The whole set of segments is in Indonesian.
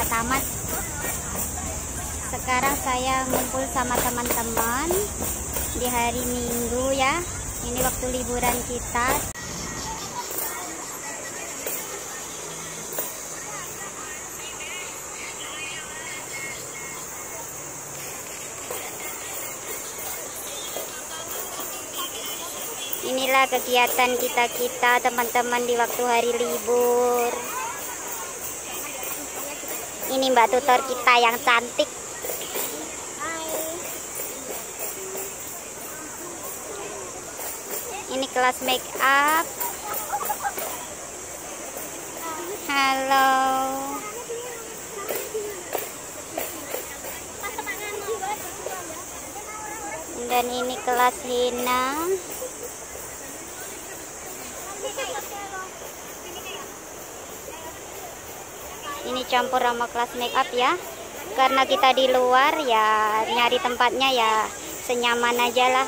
ke taman. Sekarang saya ngumpul sama teman-teman di hari Minggu ya. Ini waktu liburan kita. Inilah kegiatan kita teman-teman di waktu hari libur. Ini Mbak tutor kita yang cantik. Ini kelas make up. Halo. Dan ini kelas henna. Ini campur sama kelas make up ya. Karena kita di luar ya, nyari tempatnya ya senyaman aja lah.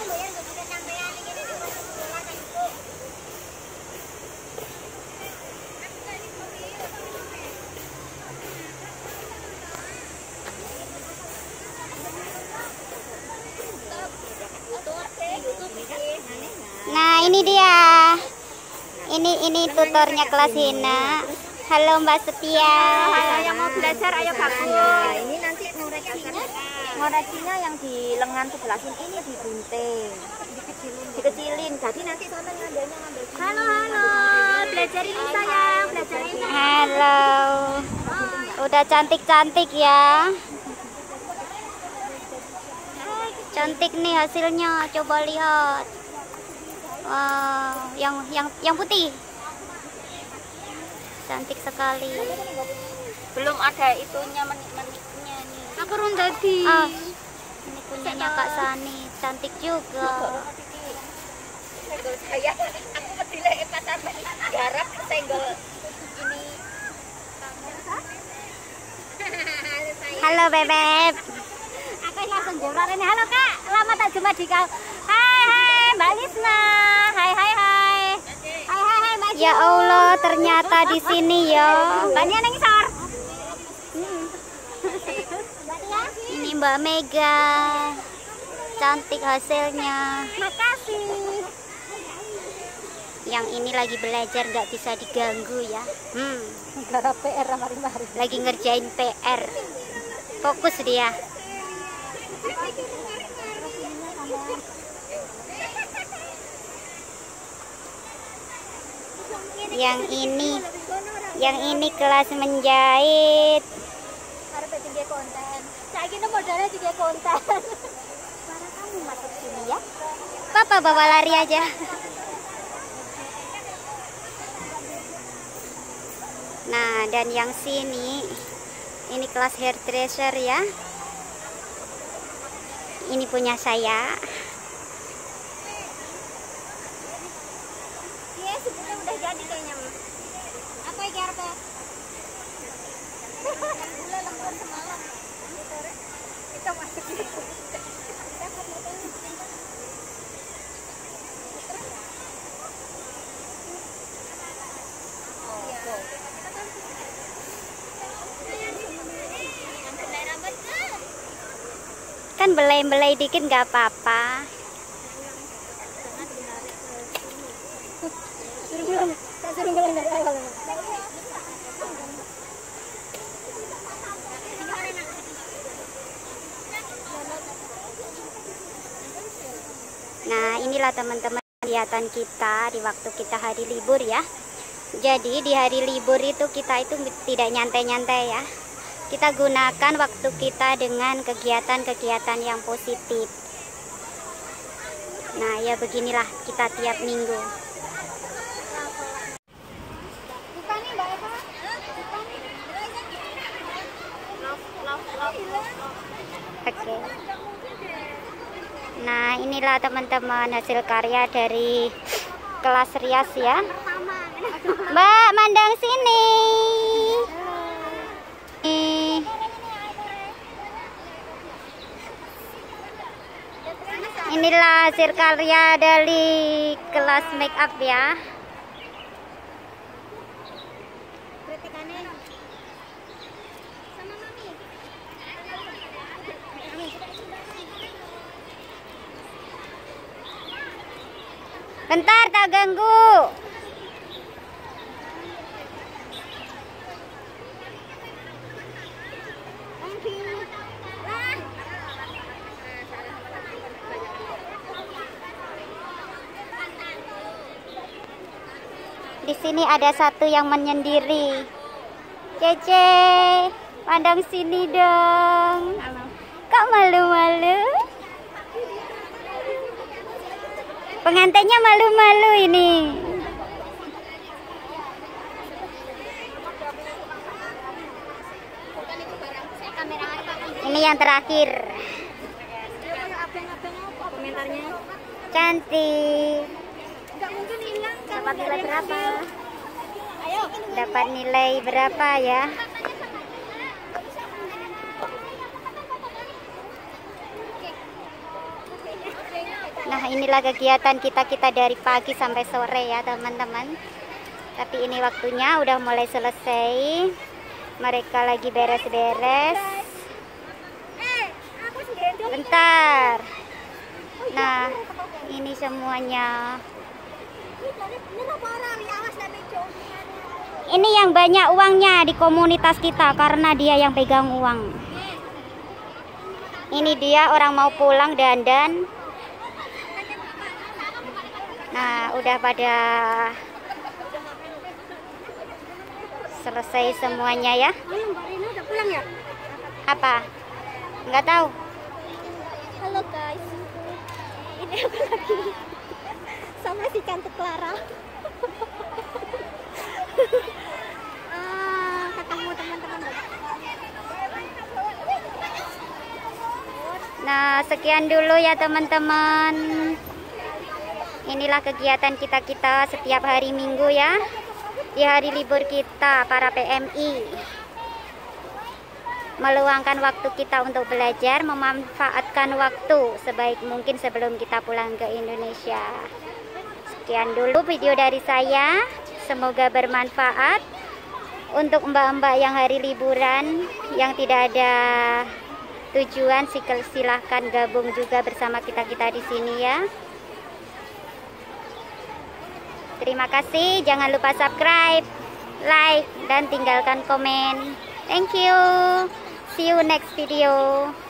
Nah, ini dia. Ini tutornya kelas henna. Halo Mbak Setia. Halo yang mau belajar ayo gabung. Ini nanti ngoreksinya yang di lengan sebelah sini ini digunting, dikecilin. Jadi nanti sampai ngambil. Halo, belajar ini sayang, belajar ini. Halo. Udah cantik-cantik ya. Cantik nih hasilnya, coba lihat. Wow, yang putih. Cantik sekali. Belum ada itunya meniknya nih. Aku run tadi. Ini punyanya Kak Sani, cantik juga. Senggol saya, aku pedile pasar garap senggol ini. Halo Bebek. Aku langsung jawab ini. Halo Kak, lama tak jumpa di kau. Hai Mbak Lisna. Hai Mbak. Ya Allah, ternyata di sini ya. Mbaknya neng sor. Ini Mbak Mega. Cantik hasilnya. Makasih. Yang ini lagi belajar, nggak bisa diganggu ya. Gara PR mari-mari. Lagi ngerjain PR. Fokus dia. Yang ini kelas menjahit. Arep tinggi konten. Saiki no modalnya tinggi konten. Para kamu masuk sini ya. Papa bawa lari aja. Nah, dan yang sini ini kelas hairdresser ya. Ini punya saya. Iya, sebenarnya udah jadi kayaknya. Apa iki arepe? Gula lembur semalam. Kita masuk gitu. Kan belai-belai dikit nggak apa-apa. Nah, inilah teman-teman kegiatan kita di waktu kita hari libur ya. Jadi di hari libur itu kita itu tidak nyantai-nyantai ya. Kita gunakan waktu kita dengan kegiatan-kegiatan yang positif. Nah, ya beginilah kita tiap minggu. Oke. Nah, inilah teman-teman hasil karya dari kelas rias ya. Mbak, mandang sini. Inilah hasil karya dari kelas make up ya. Kritikannya sama Bentar, tak ganggu. Di sini ada satu yang menyendiri. Cece, pandang sini dong. Kok malu-malu? Pengantinnya malu-malu ini. Ini yang terakhir. Cantik. Dapat nilai berapa? Dapat nilai berapa ya? Nah, inilah kegiatan kita dari pagi sampai sore ya teman-teman. Tapi ini waktunya udah mulai selesai. Mereka lagi beres-beres. Bentar. Nah, ini semuanya. Ini yang banyak uangnya di komunitas kita karena dia yang pegang uang. Ini dia orang mau pulang dandan. Nah, udah pada selesai semuanya ya. Udah pulang ya? Apa? Nggak tahu. Halo guys. Ini aku lagi sama si cantik Clara. Ketemu teman-teman. Nah, sekian dulu ya teman-teman. Inilah kegiatan kita setiap hari Minggu ya. Di hari libur kita para PMI. Meluangkan waktu kita untuk belajar, memanfaatkan waktu sebaik mungkin sebelum kita pulang ke Indonesia. Sekian dulu video dari saya. Semoga bermanfaat untuk mbak-mbak yang hari liburan, yang tidak ada tujuan, silahkan gabung juga bersama kita di sini ya. Terima kasih, jangan lupa subscribe, like, dan tinggalkan komen. Thank you. See you next video.